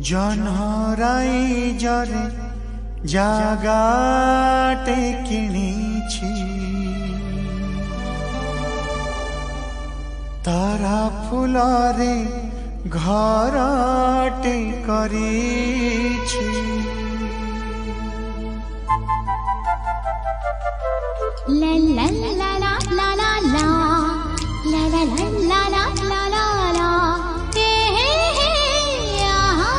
জনহরাই জরে জাগাটে কিনিছি তারা ফুলরে ঘরটে করিছি লা লা লা লা লা লা লা লা লা লা লা লা লা লা হে হে হে আহা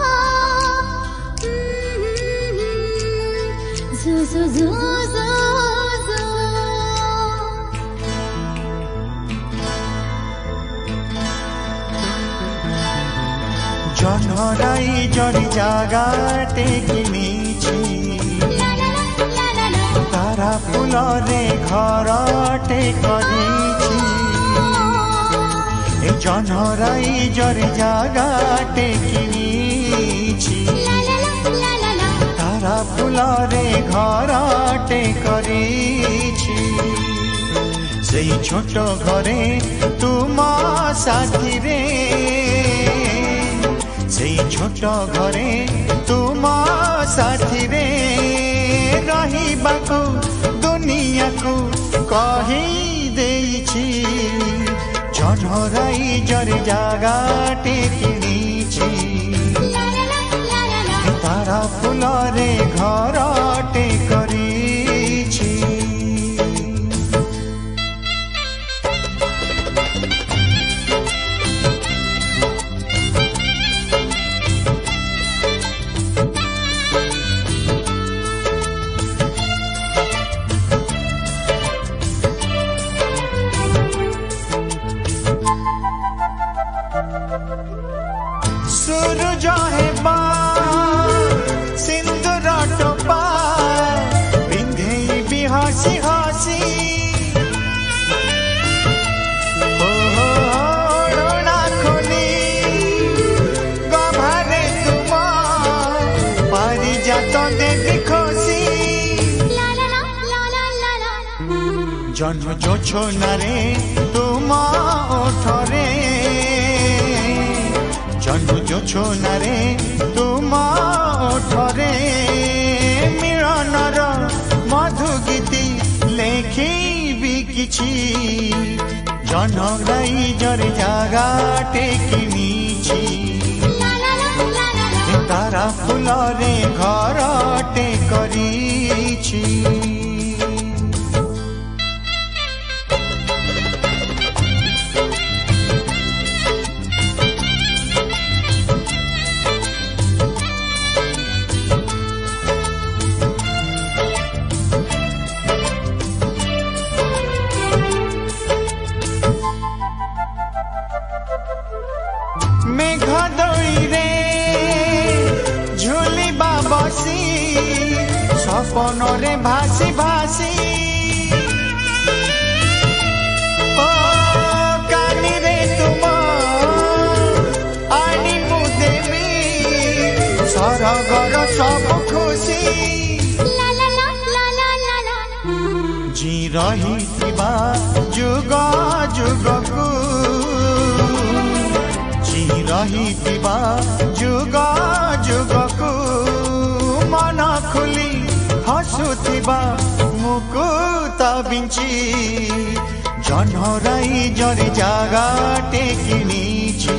জু জু জু জু জু জনহরাই জরে জাগাটে কিনিছি তারা ফুলরে ঘরটে করিছি এই জনহরাই জরে জাগাটে কিনিছি তারা ফুলরে ঘরটে করিছি সেই ছোট ঘরে তুম সাথীরে সেই ছোট ঘরে তুম সাথীরে রহিবাকু দুনিয়াকু কহি দেইছি জনহরাই জরে জাগাটে কিনিছি তারা ফুলরে ঘরটে করিছি सूरज हेबा सिंदूर टोपा पिंधे हसी हसी ओढ़ना खोली गभारे तुम पारिजात देवी खुशी जन्म जोछनारे तुम ओठरे जन्म जोछनारे तुम ओठरे मिलनर मधु गीति लेखिबी किछि जन्हराई जरे जागाटे किनिछि तारा फुलरे घरटे करिछि मेघदोई रे झुलिबा बसी सपन रे भासी भासी ओ कानी रे तुम आनी मु देवी सरगर सब खुशी ला ला ला ला ला ला ला जी रहिथिबा जुग जुगकू रहिथिबा जुग जुगकू मन खुली हसुथिबा मुकुत बिंची जन्हराई जरे जागाटे किनिछि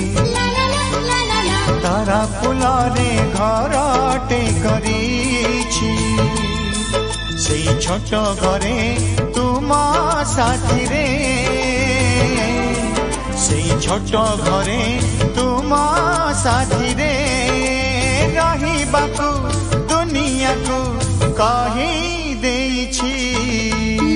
तारा फुलरे घरटे करिछि सेई छोट घरे तुम साथीरे सेई छोट घरे तुम साथीरे रहिबाकू दुनियाकू कहि देइछि।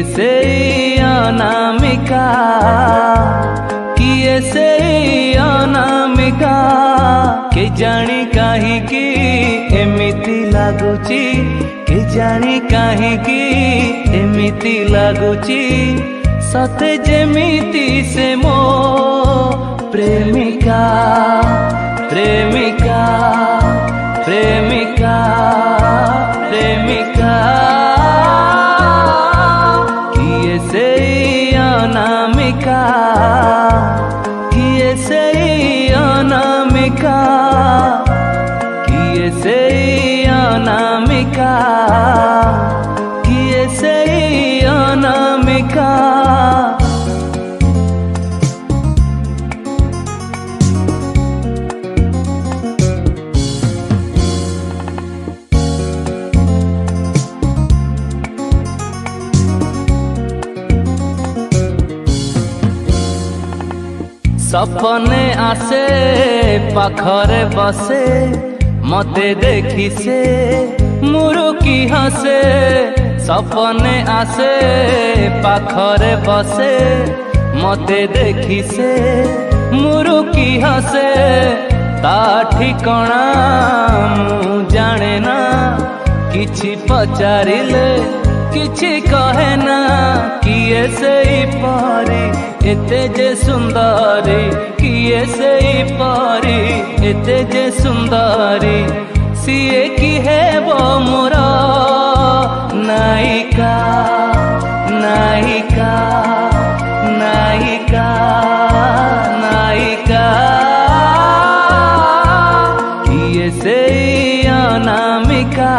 से अनामिका किए से अनामिका के जानी काहीकि एमिति लागुची के जानी काहीकि एमिति लागुची सते जेमिति से मो प्रेमिका प्रेमिका प्रेमिका प्रेमिका किए से अनामिका किए से अनामिका किए से अनामिका किए से अनामिका सपने आसे पाखरे बसे मते देखी से मुरुकी हसे सपने आसे पाखरे बसे मते देखी से मुरुकी हसे ता ठिकणा मु जाने ना किछि पचारिले किछि कहे ना किए से परी एते जे सुंदरी किए से परी एते जे सुंदरी सीए की है वो मोर नायिका नायिका नायिका नायिका किए से अनामिका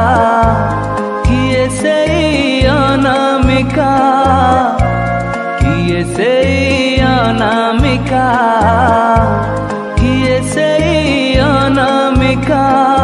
किए से अनामिका किए से अनामिका किए से अनामिका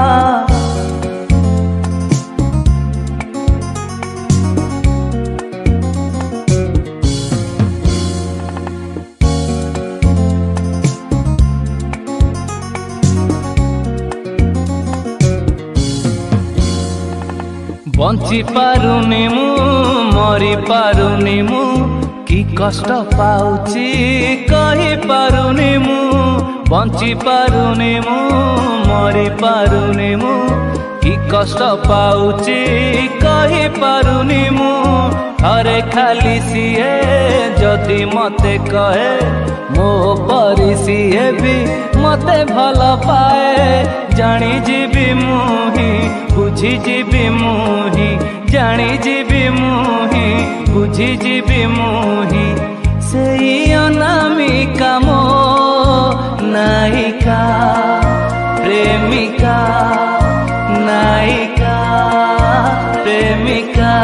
बंची पारुनी मु मरी पारुनी मु कि कष्ट पाउची कही पारुनी मु बंची पारुनी मु मरी पारुनी मु कि कष्ट पाउची कही पारुनी मु थरे खाली सीए जदि मते कहे मो परी सीए भी मते भल पाए जानी जीवी मुही बुझी जीवी मुही जानी जीवी मुही बुझी जीवी मुही सेई अनामिका मो नायिका प्रेमिका नायिका प्रेमिका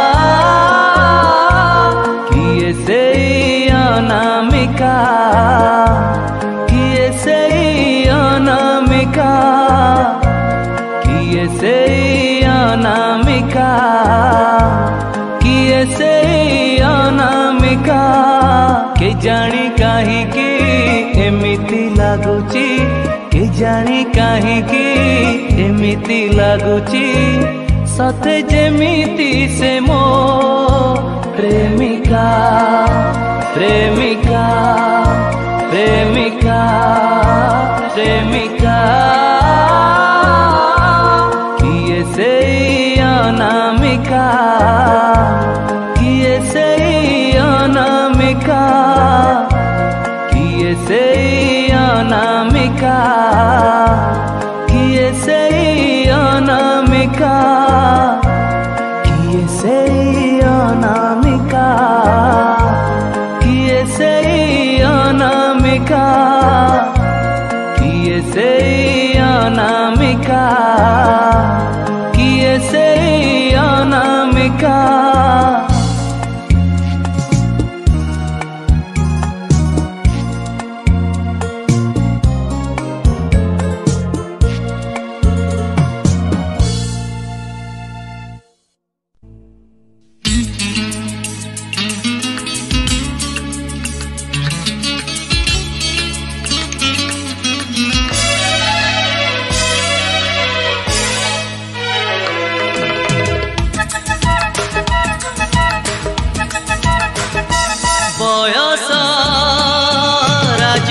किए से अनामिका किए से अनामिका किए से अनामिका किए से अनामिका के जानी काहीकि एमिति लागुची के जानी काहीकि एमिति लागुची सते जेमिति से मो प्रेमिका प्रेमिका प्रेमिका प्रेमिका किए से अनामिका किए से अनामिका किए से अनामिका किए से अनामिका किए से अनामिका किए से अनामिका किए से अनामिका किए से अनामिका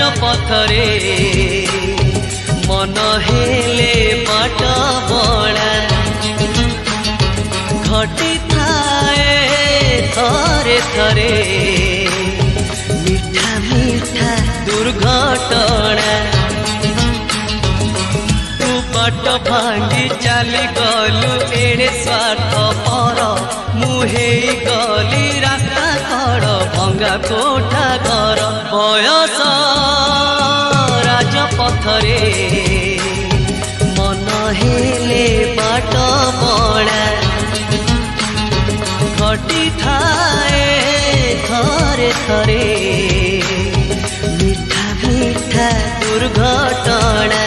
राजपथरे मन हेले बाट बड़ा घटी थाए थरे थरे मीठा मीठा दुर्घटना तू बाट भांगी चली गलु एड़े स्वार्थ पर मुहे गली रास्ता कड़ भंगा कोठा घर बयस राजपथरे मन हेले बाट बड़ा घटी थाए थरे थरे मीठा मीठा दुर्घटना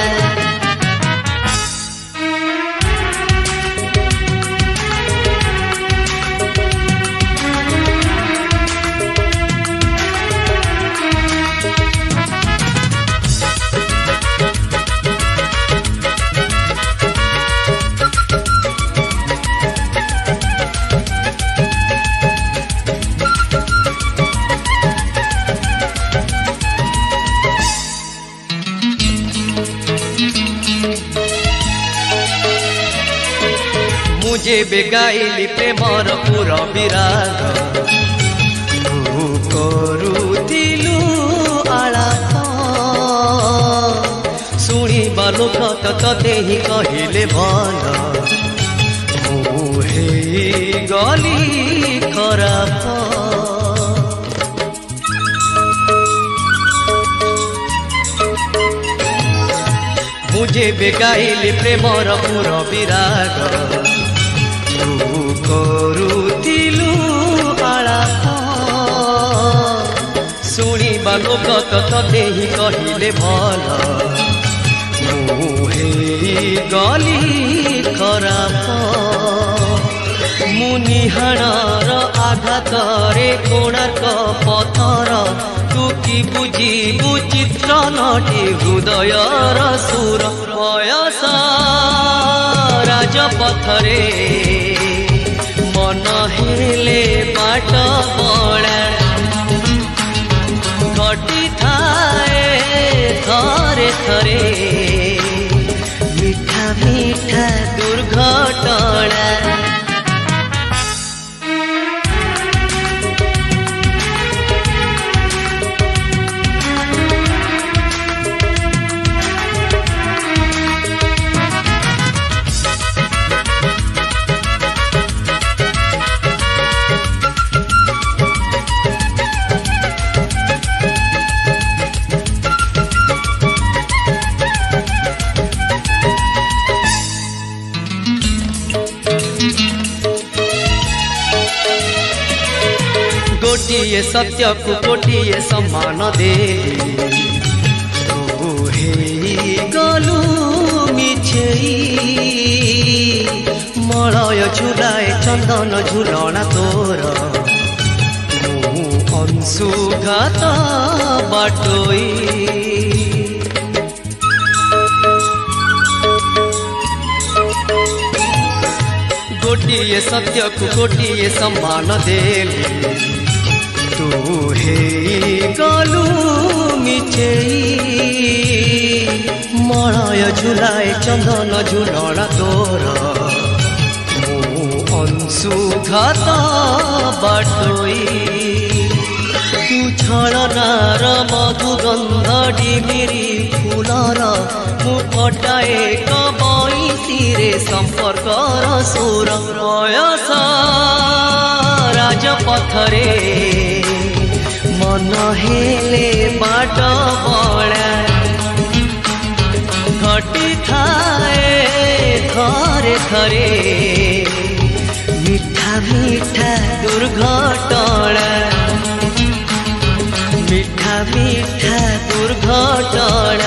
मुझे बेगाइली प्रेमर पूरा विराग तू करुथिलु आलाप शुणिबा लोक तते ही कहिले भल मुहे गली खराब मुझे बेगाइली प्रेमर पूरा विराग करुथिलु आलाप शुणिबा लोक तते ही कहिले भल मुहे गली खराब मुनिहाणर आघातरे कोणार्क पथर तू कि बुझिबु चित्र नटी हृदयर सुर बयस राजपथरे मन हेले बाट बड़ा घटी थाए थरे थरे मीठा मीठा दुर्घटना गोटिए सत्य को गोटिए सम्मान दे तू हे गलु मिछेई मलय झुलाए चंदन झुलना तोर मु अंशुघात बाटोई गोटिए सत्य को गोटिए सम्मान देली तू हे गलु मिछेई मलय झुलाए चंदन झुलना तोर मु अंशुघात बाटोई तू छलनार मधुगंध डिमिरी फुलर मु पटाए कबईसिरे संपर्कर सुर बयस राजपथरे मन हेले बाट बड़ा घटी थाए थरे थरे मीठा मीठा दुर्घटना मीठा मीठा दुर्घटना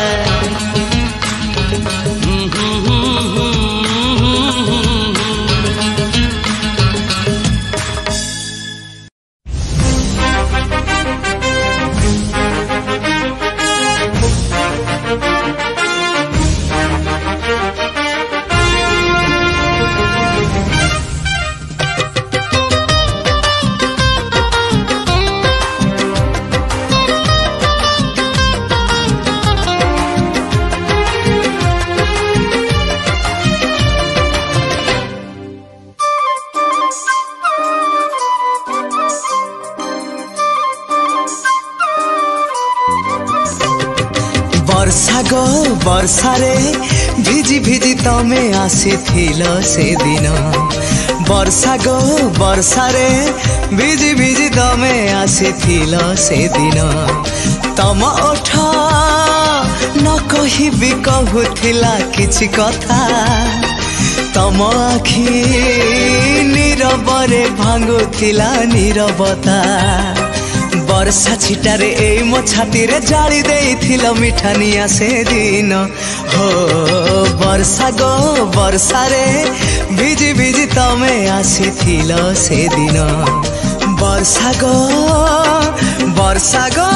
वर्षा गो वर्षा रे भिजी भिजी तमे आसीथिल से दिन वर्षा गो वर्षा रे भिजी भिजी तमे आसीथिल से दिन तम ओठ न कहिबी कहूथिला किछि कथा तम आखि नीरबरे भांगुथिला नीरबता वर्षा छिटारे ए मो छाती रे जाली देइथिल मिठानिया से दिन हो वर्षा गो वर्षा रे भिजी भिजी तमे आसीथिल से दिन वर्षा गो वर्षा गो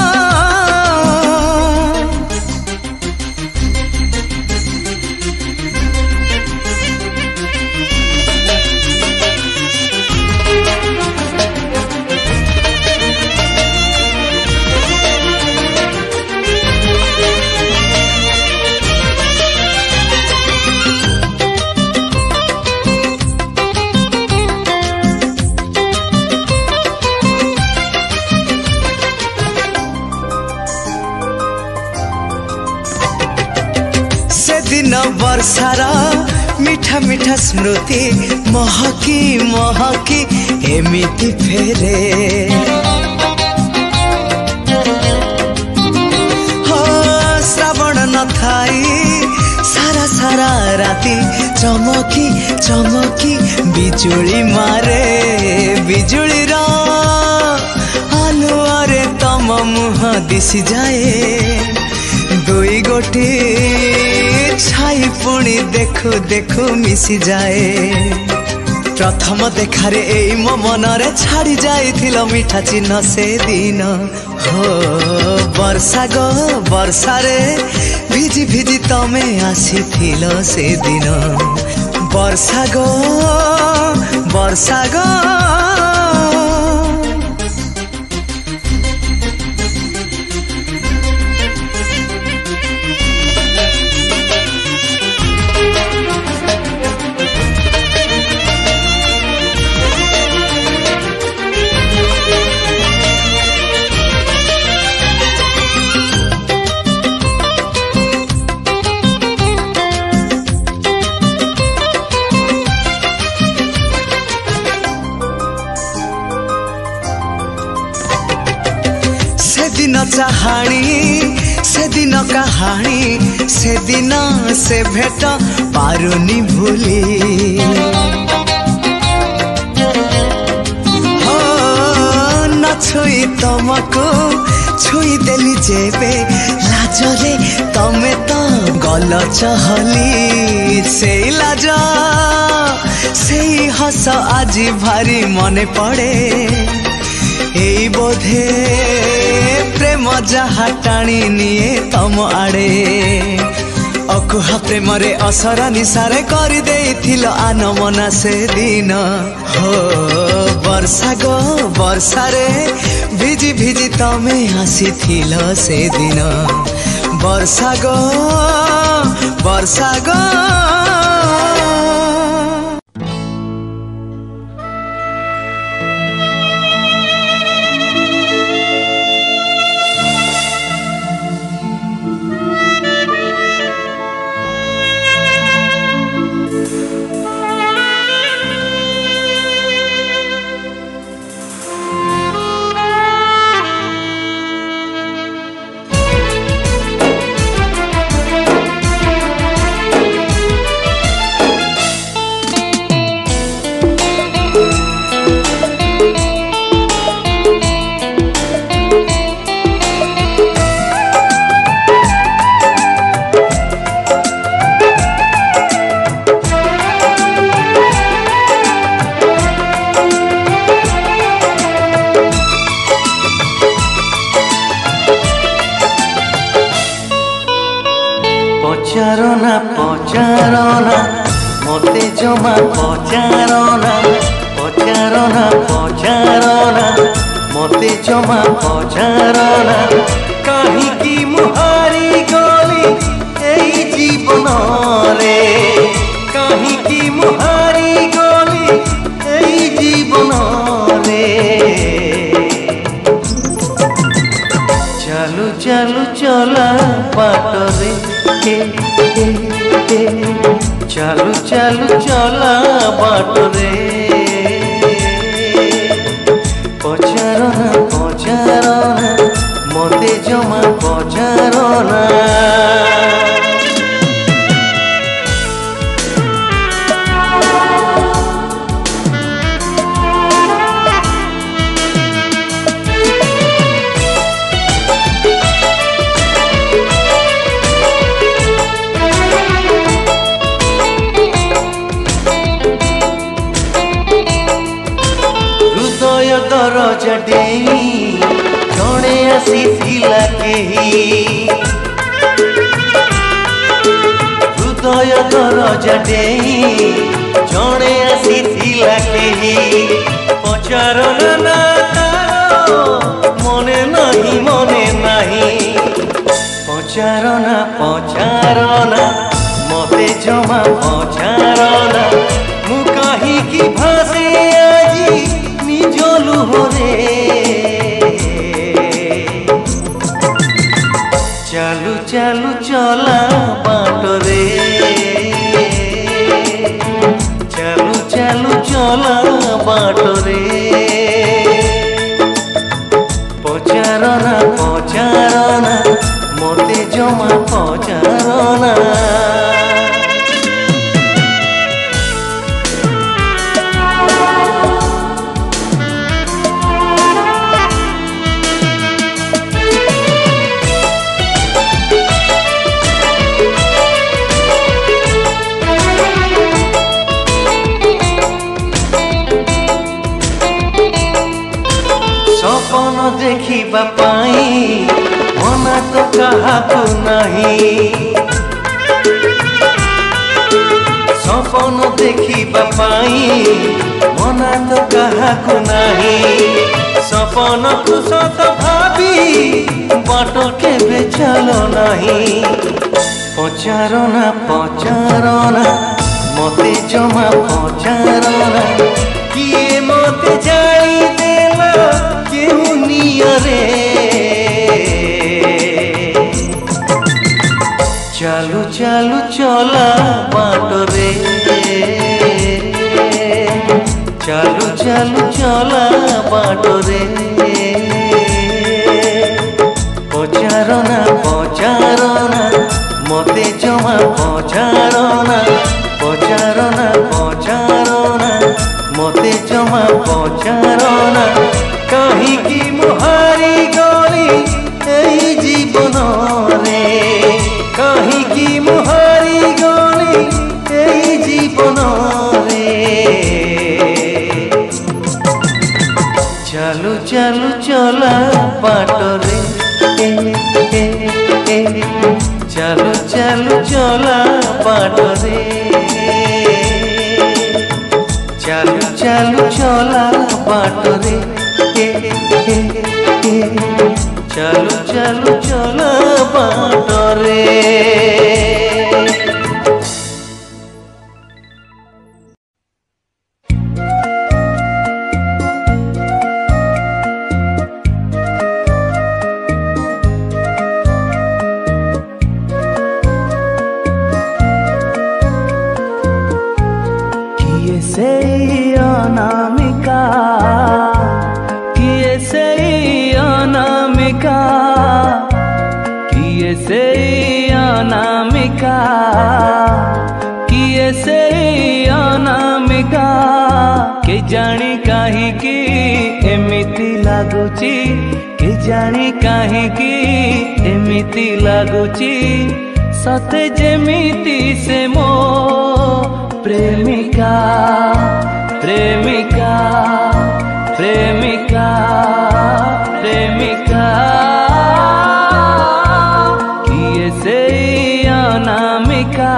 दिन वर्षार मीठा मीठा स्मृति महकी महकी एमिति फेरे हो श्रावण न थाई सारा सारा राति चमकी चमकी बिजुली मारे बिजुली रा आलुआरे तम मुह दिशि जाए दुई गोटी छाई पुणी देखु देखु मिसी जाए प्रथम देखारे एई मो मनरे छाड़ी जाइथिल मीठा चिन्ह से दिन हो वर्षा गो वर्षा रे भिजी भिजी तमे आसीथिल से दिन वर्षा गो वर्षा गो चाहाणी से दिन कहानी से दिन से भेट पारुनी भूली हो न छुई तुमको छुई देली जेबे लाजरे तमे तो गल चहली से लाज से हस आज भारी मने पड़े एई बोधे प्रेम जहा टाणी निए तम आड़े अकुहा प्रेम रे असरा निसारे कर देइथिल आनमना से दिन हो वर्षा गो वर्षा रे भिजी भिजी तमे आसीथिल से दिन वर्षा गो वर्षा गो पचारना मते जमा पचारना पचारना पचारना मते जमा पचारना काहीकि मुहारी गली एई जीवन रे काहीकि मुहारी गली एई जीवन रे चालू चालू चल चला बाटरे चालू चालू चला बाटरे पचारना पचारना मते जमा पचारना दरजा डेई जड़े आसीथिला केही हृदय दरजा डेई जड़े आसीथिला केही पचारना ना मने नहीं पचारना पचारना मते जमा पचारना मु कहीं की भासे आजी निजलु होरे चालू चालू चला बाटरे चालू चालू चला बाटरे पचारना पचारना मते जमा पचारना सपन देखिबा पाई मना तो काहाकु नहीं सपन देखिबा पाई मना तो काहाकु नहीं सपन को सत भाभी बाट केबे चलो नहीं पचारना पचारना मते जमा पचारना किए मते जाई देला केहू नियरे चालू चालू चला बाटरे चालू चालू चला बाटरे पचारना पचारना मते जमा पचारना पचारना पचारना मते जमा पचारना कहीं की मुहारी गली एई जीवन रे कहीं की मुहारी गली एई जीवन रे चालू चालू चला बाटरे चालू चालू चला बाटरे चालू चालू चला बाटरे चालू चालू चला बाटरे जानी काहीकि एमिति लागुची के जानी काहीकि एमिति लागुची सते जेमिति से मो प्रेमिका प्रेमिका प्रेमिका प्रेमिका किए से अनामिका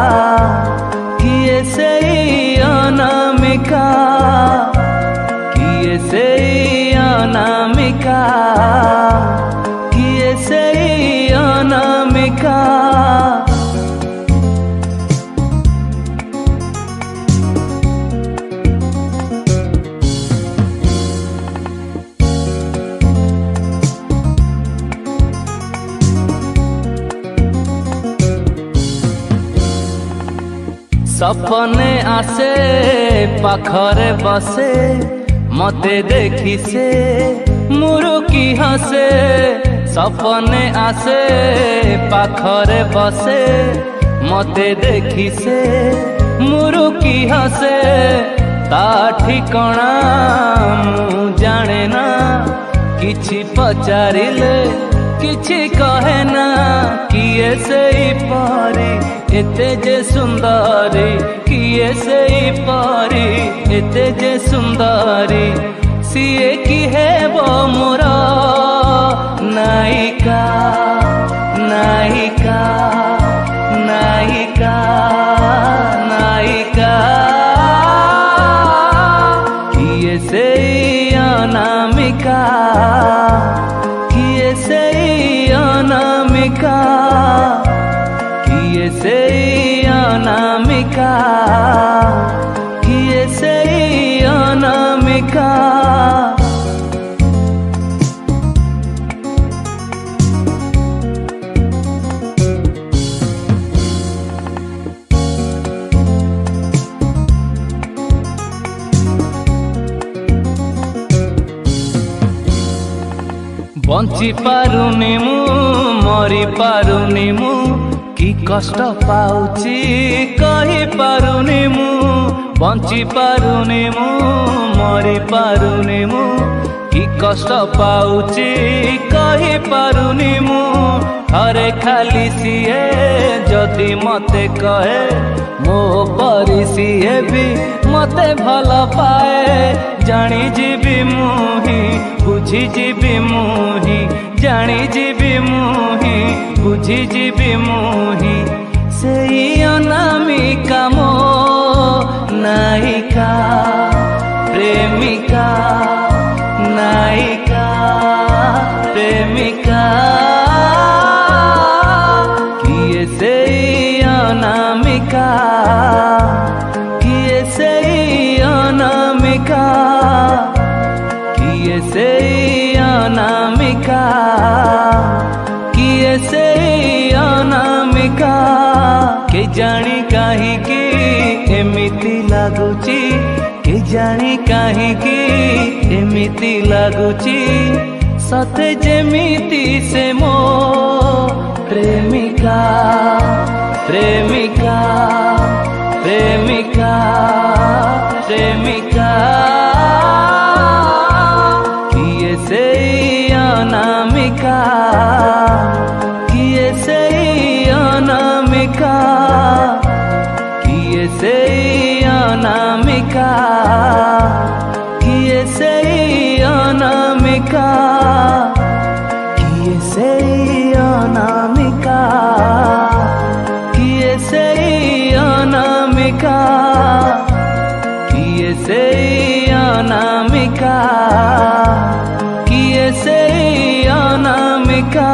किए से अनामिका किए से अनामिका किए से अनामिका सपने आसे पाखरे बसे मते देखी से मुरुकी हसे सपने आसे पाखरे बसे मते देखी से मुरुकी हसे ता ठिकणा मु जाने ना किछि पचारिले किछि कहे ना किए से परी एते जे सुंदरी किए से परी एते जे सुंदरी सिए की है वो मोर नायिका नायिका नायिका नायिका किए से अनामिका किए से अनामिका किए से अनामिका किए से अनामिका बंची पारुनी मु मरी पारुनी मु कि कष्ट पाउची कही पारुनी मु बंची पारुनी मु मरी पारुनी मु कि कष्ट पाउची कही पारुनी मु हरे खाली सिए जदि मते कहे मो परी सिए भी मते भल पाए जानी जीवी मुही बुझी जीवी मुही जानी जीवी मुही बुझी जीवी मुही से अनामिका मो नायिका प्रेमिका नायिका प्रेमिका किए से अनामिका किए से अनामिका किए से अनामिका किए से अनामिका के जानी कहीं की एमिति लागुची के जानी कहीं की एमिति लागुची सते जेमिति से मो प्रेमिका प्रेमिका प्रेमिका प्रेमिका किए से अनामिका किए से अनामिका किए से अनामिका किए से अनामिका किए से अनामिका किए से अनामिका किए से अनामिका किए से अनामिका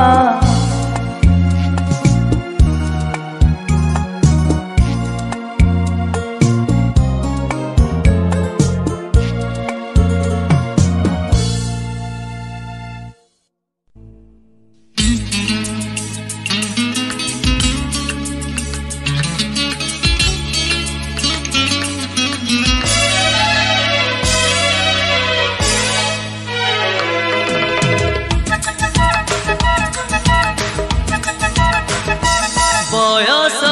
बयस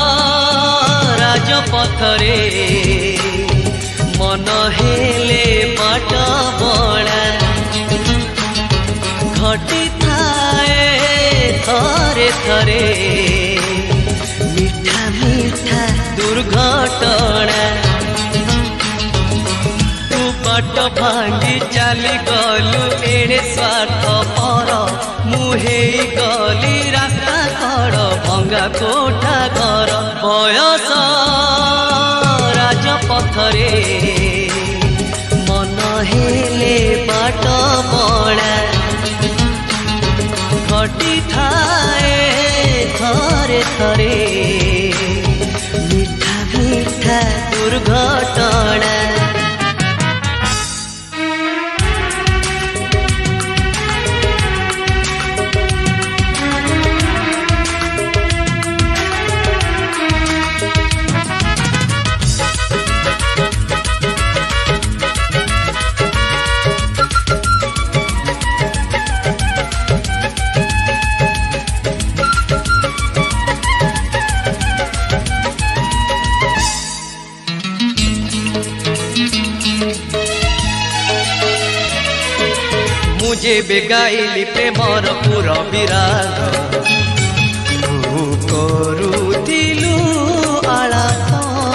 राजपथरे मन हेले बाट बड़ा घटी थाए थरे थरे मीठा मीठा दुर्घटना तू बाट भांगी चली गलु एड़े स्वार्थ पर मुहे गली रास्ता कड़ भंगा कोठा घर बयस राजपथरे मन हेले बाट बड़ा घटी थाए थरे थरे मीठा मीठा दुर्घटना ଯେବେ ଗାଇଲି ପ୍ରେମର ପୁର ବିରାଗ ତୁ କରୁଥିଲୁ ଆଳାପ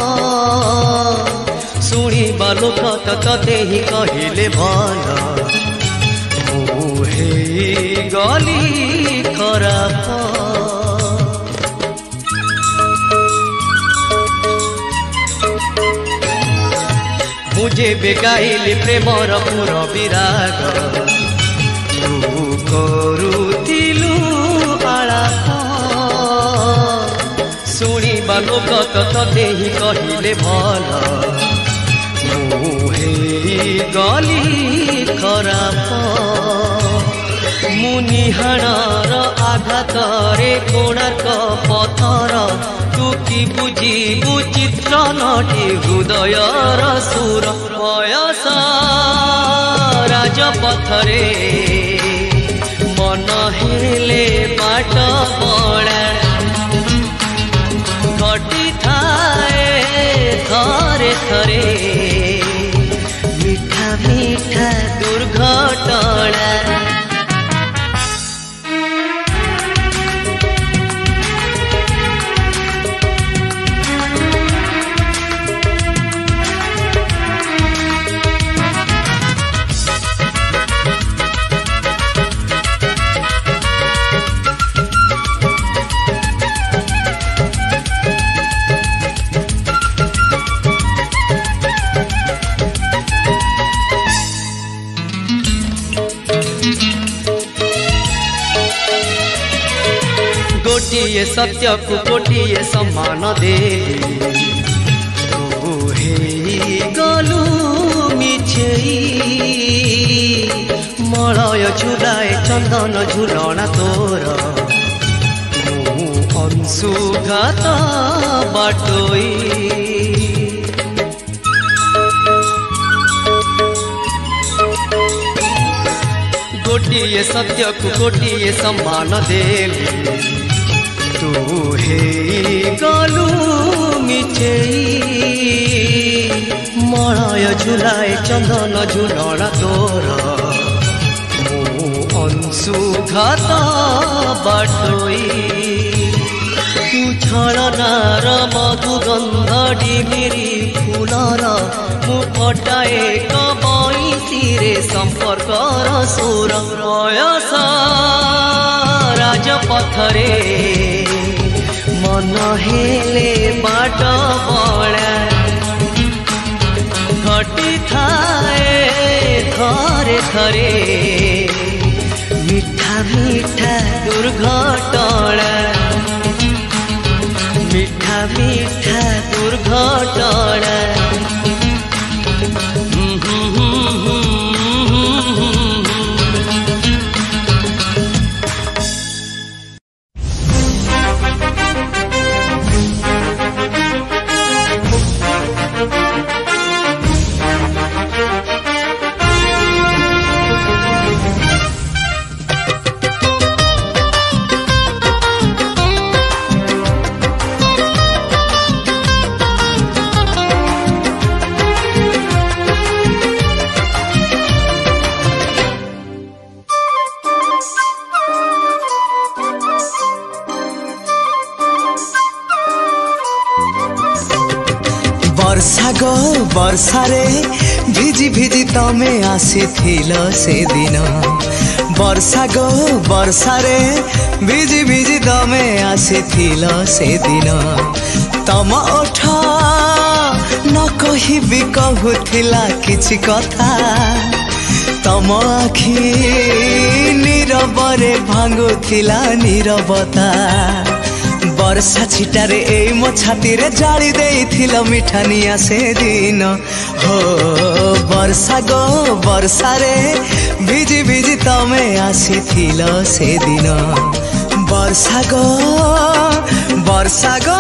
ଶୁଣିବା ଲୋକ ତତେ ହିଁ କହିଲେ ଭଲ ମୁଁ ହେଇଗଲି ଖରାପ ମୁଁ ଯେବେ ଗାଇଲି ପ୍ରେମର ପୁର ବିରାଗ ତୁ କରୁଥିଲୁ ଆଳାପ ଶୁଣିବା ଲୋକ ତତେ ହିଁ କହିଲେ ଭଲ ମୁଁ ହେଇଗଲି ଖରାପ ମୁଁ ନିହାଣର ଆଘାତରେ କୋଣାର୍କ ପଥର ତୁ କି ବୁଝିବୁ ଚିତ୍ର ନଟି ହୃଦୟର ସୁର ବୟସ ରାଜପଥରେ ମନ ହେଲେ ବାଟ ବଳା ଘଟିଥାଏ ଥରେ ଥରେ ମିଠା ମିଠା ଦୁର୍ଘଟଣା गोटिए सत्य को गोटिए सम्मान दे तू गलु मिछेई मलय झुलाए चंदन झुलना तोर मु अंशुघात बाटोई गोटिए सत्य को गोटिए सम्मान देली तू गलु मिछेई मलय झुलाए चंदन झुलना तोर मु अंशुघात बाटोई तू छलनार मधुगंध डिमिरी फुलर मु फटाए कबईसिरे संपर्कर सुर बयस राजपथरे मन हेले बाट बड़ा घटी थाए घरे घरे मिठा मिठा दुर्घटना मिठा मिठा दुर्घटना वर्षा रे भिजी भिजी तमे आसीथिल से दिन वर्षा गो वर्षा रे भिजी भिजी तमे आसीथिल से दिन तम ओठ न कहिबी कहूथिला किछि कथा तम आखि नीरबरे भांगुथिला नीरबता वर्षा छिटारे ए मो छाती रे जाली देइथिल मिठानिया से दिन हो वर्षा गो वर्षा रे भिजी भिजी तमे आसीथिल से दिन वर्षा गो वर्षा गो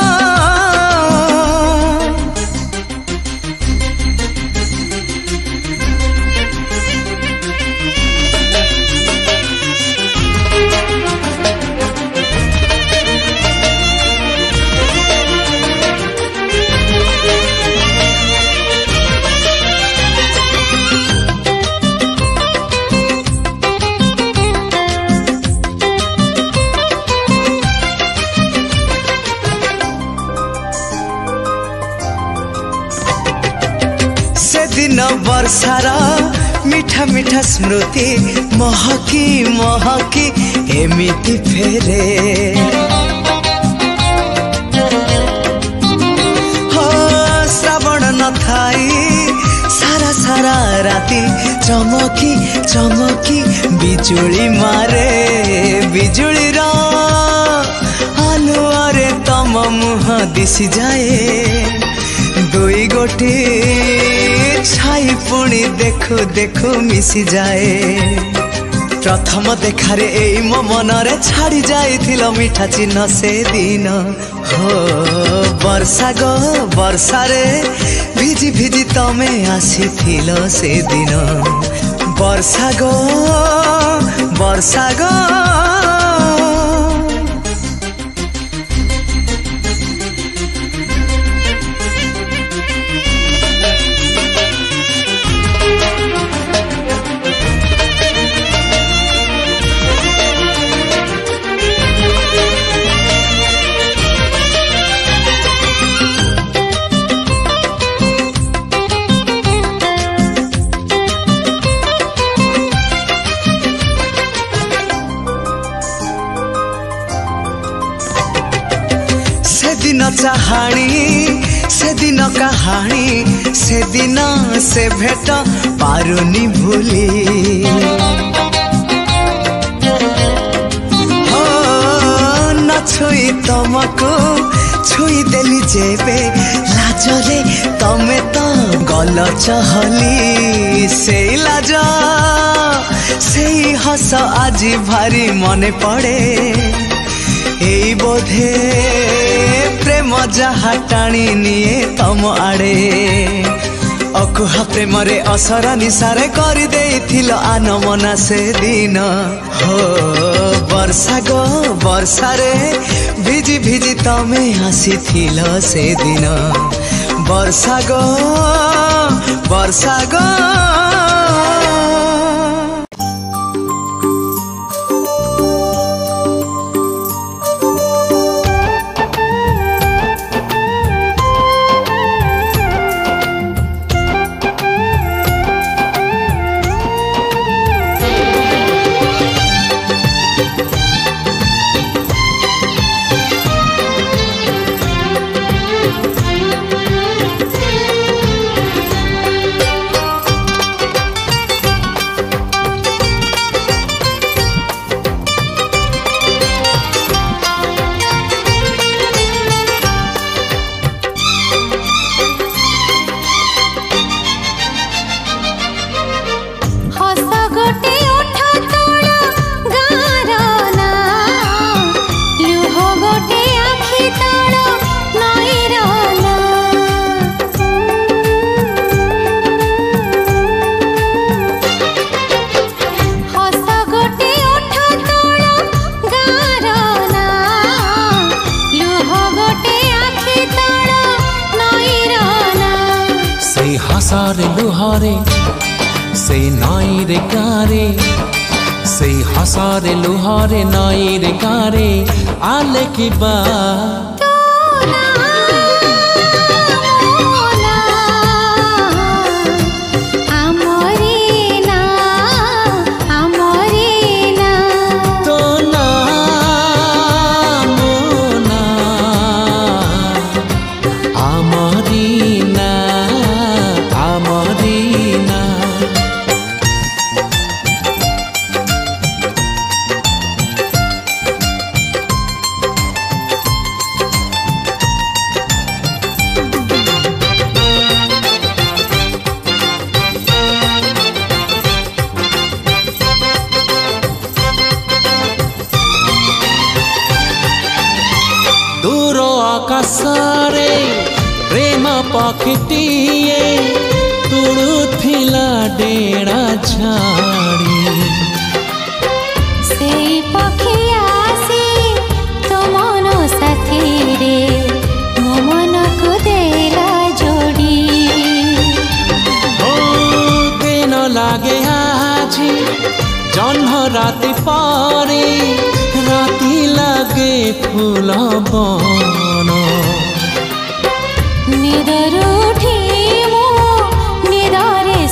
वर्षार मिठा मिठा स्मृति महकी महकी एमिति फेरे हो श्रावण न थाई सारा सारा राति चमकी चमकी बिजुली मारे बिजुली रा आलुआरे तम मुह दिशि जाए दुई गोटी छाई पुणी देखु देखु मिसी जाए प्रथम देखारे एई मो मनरे छाड़ी जाइथिलो मिठा चिन्ह से दिन हो वर्षा गो वर्षा रे भिजी भिजी तमे आसीथिलो से दिन वर्षा गो वर्षा गो चाहाणी से दिन कहानी से दिन से भेट पारुनी भूली हो न छुई तुमको छुई देली जेबे लाजरे तमे तो गल चहली से लाज से हस आज भारी मने पड़े एई बोधे प्रेम जहा टाणी निए तम आड़े अकुहा प्रेम रे असर निशारे कर देइथिल आनमना से दिन हो वर्षा गो वर्षा रे भिजी भिजी तमे आसीथिल से दिन वर्षा गो वर्षा गो हसारे लुहारे से नाई रे कारे से हसारे लुहारे नाई रे कारे आले की बात आकाशरे प्रेम पक्षीटीए तुड़ुथिला डेड़ा झाड़ी से पक्षी आसी तो मन साथी रे मो मन को देला जोड़ी ओ दिन लागे आजी जन्म राति पारे राति लागे फूल बन निदर उठी मो निदरे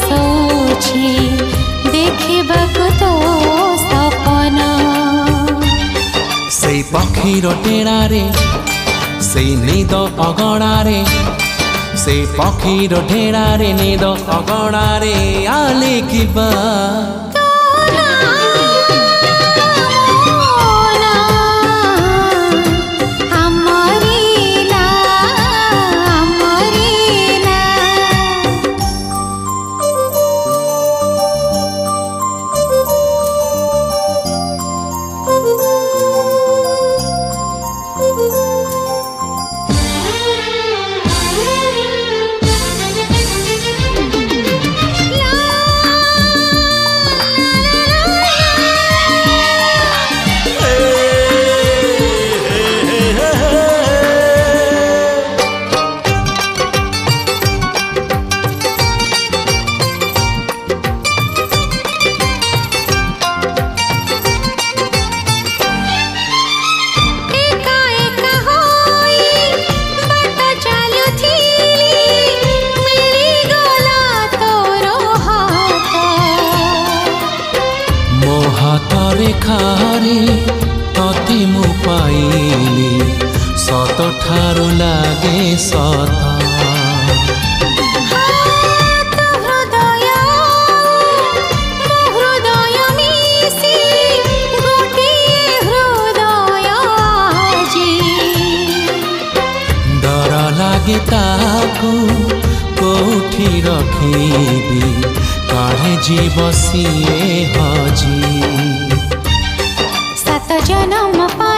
पक्षीर टेणारे से निद अगणारे से पक्षीर ढेणारे निद अगणारे आले किबा खारे तते मु पाइली सत ठारू लागे सत डर लागे ताकू कोठी रखीबी काढ़े जीव सीए हजी जन्म पा